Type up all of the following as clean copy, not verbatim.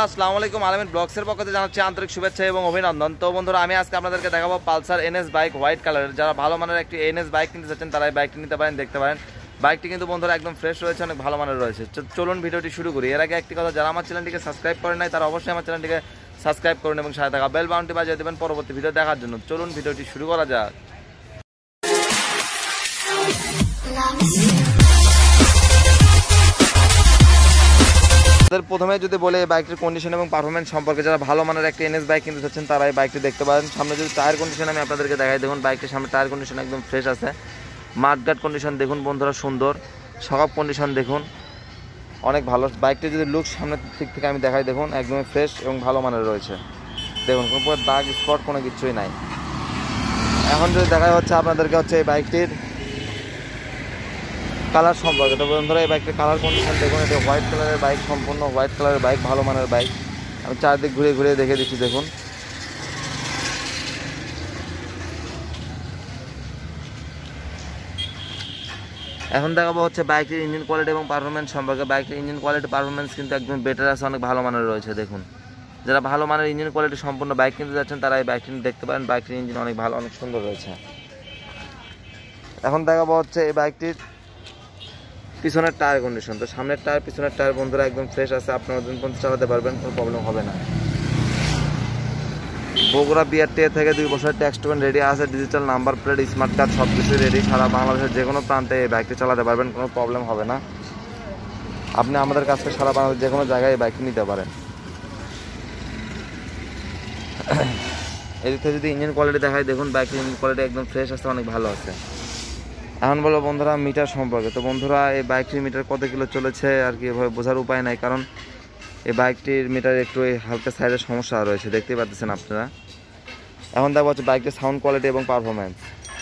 আসসালামু আলাইকুম আলামিন ব্লগসের পক্ষ থেকে জানাচ্ছি আন্তরিক শুভেচ্ছা এবং অভিনন্দন। তো বন্ধুরা আমি আজকে আপনাদেরকে দেখাবো পালসার এনএস বাইক হোয়াইট কালারের। যারা ভালো মানের একটি এনএস বাইক কিনতে চাচ্ছেন তারা এই বাইকটি নিতে পারেন, দেখতে পারেন। বাইকটি কিন্তু বন্ধুরা একদম ফ্রেশ রয়েছে, অনেক ভালো মানের রয়েছে। চলুন ভিডিওটি শুরু করি। এর আগে একটি কথা, যারা আমার চ্যানেলটিকে সাবস্ক্রাইব করেন নাই তারা অবশ্যই আমার চ্যানেলটিকে সাবস্ক্রাইব করুন এবং সাথে থাকা বেল বাটনটি বাজিয়ে দেবেন পরবর্তী ভিডিও দেখার জন্য। চলুন ভিডিওটি শুরু করা যাক। প্রথমে যদি বলে এই বাইকটির কন্ডিশন এবং পারফরমেন্স সম্পর্কে, যারা ভালো মানের একটা এনএস বাইক কিনতে চাচ্ছেন তারা এই বাইকটি দেখতে পারেন। সামনে যদি টায়ার কন্ডিশন আমি আপনাদেরকে দেখাই, দেখুন বাইকটির সামনে টায়ার কন্ডিশন একদম ফ্রেশ আছে। মাঠগার্ড কন্ডিশন দেখুন বন্ধুরা, সুন্দর। সব কন্ডিশন দেখুন অনেক ভালো। বাইকটি যদি লুক সামনের দিক থেকে আমি দেখাই, দেখুন একদমই ফ্রেশ এবং ভালো মানের রয়েছে। দেখুন কোনো দাগ স্পট কোনো কিছুই নাই। এখন যদি দেখা হচ্ছে আপনাদেরকে হচ্ছে এই বাইকটির কালার সম্পর্কে। তো বন্ধুরা এই বাইকটির কালার কন্ডিশন দেখুন, এটা হোয়াইট কালারের বাইক, সম্পূর্ণ হোয়াইট কালারের বাইক, ভালো মানের বাইক। আমি চারদিক ঘুরে ঘুরে দেখে দিচ্ছি। দেখুন এখন দেখাবো হচ্ছে বাইকটির ইঞ্জিন কোয়ালিটি এবং পারফরমেন্স সম্পর্কে। বাইকটির ইঞ্জিন কোয়ালিটি পারফরমেন্স কিন্তু একদম বেটার আছে, অনেক ভালো মানের রয়েছে। দেখুন যারা ভালো মানের ইঞ্জিন কোয়ালিটি সম্পূর্ণ বাইক কিনতে যাচ্ছেন তারা এই বাইকটি দেখতে পারেন। বাইকটির ইঞ্জিন অনেক ভালো, অনেক সুন্দর রয়েছে। এখন দেখাবো হচ্ছে এই বাইকটির পিছনের টায়ার কন্ডিশন। তো সামনের টায়ার পিছনের টায়ার বন্ধুরা একদম ফ্রেশ আছে, আপনারা দিন পর্যন্ত চালাতে পারবেন, কোনো প্রবলেম হবে না। বগুড়া বিআরটি থেকে 2 বছরের ট্যাক্স টোকেন রেডি আছে, digital number plate, smart card সব কিছু রেডি। সারা বাংলাদেশের যে কোনো প্রান্তে এই বাইকটি চালাতে পারবেন, কোনো প্রবলেম হবে না। আপনি আমাদের কাছ থেকে সারা বাংলাদেশের যে কোনো জায়গায় এই বাইকটি নিতে পারেন। এদিক থেকে যদি ইঞ্জিন কোয়ালিটি দেখায়, দেখুন বাইকের ইঞ্জিন কোয়ালিটি একদম ফ্রেশ আছে, অনেক ভালো আছে। এখন বলো বন্ধুরা মিটার সম্পর্কে। তো বন্ধুরা এই বাইকটির মিটার কত কিলো চলেছে আর কি এভাবে বোঝার উপায় নাই, কারণ এই বাইকটির মিটার একটু হালকা সাইডের সমস্যা রয়েছে, দেখতেই পাচ্ছেন আপনারা। এখন দেখবো হচ্ছে বাইকটির সাউন্ড কোয়ালিটি এবং পারফরমেন্স।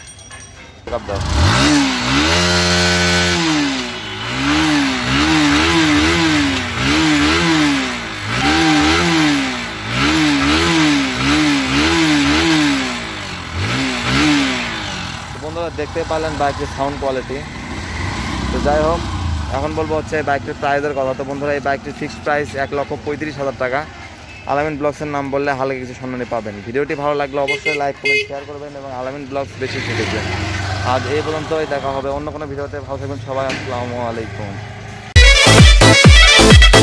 বন্ধুরা দেখতে পারলেন বাইকের সাউন্ড কোয়ালিটি। তো যাই হোক, এখন বলবো হচ্ছে বাইকটির প্রাইসের কথা। তো বন্ধুরা এই বাইকটির ফিক্সড প্রাইস 1,35,000 টাকা। আলামিন ব্লগসের নাম বললে হালকা কিছু সম্মানী পাবেন। ভিডিওটি ভালো লাগলে অবশ্যই লাইক কমেন্ট শেয়ার করবেন এবং আলামিন ব্লগস বেশি দেখবেন। আজ এই পর্যন্তই, দেখা হবে অন্য কোনো ভিডিওতে। ভালো থাকবেন সবাই, আসসালামু আলাইকুম।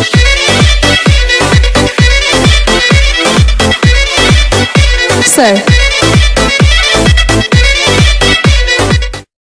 Sir.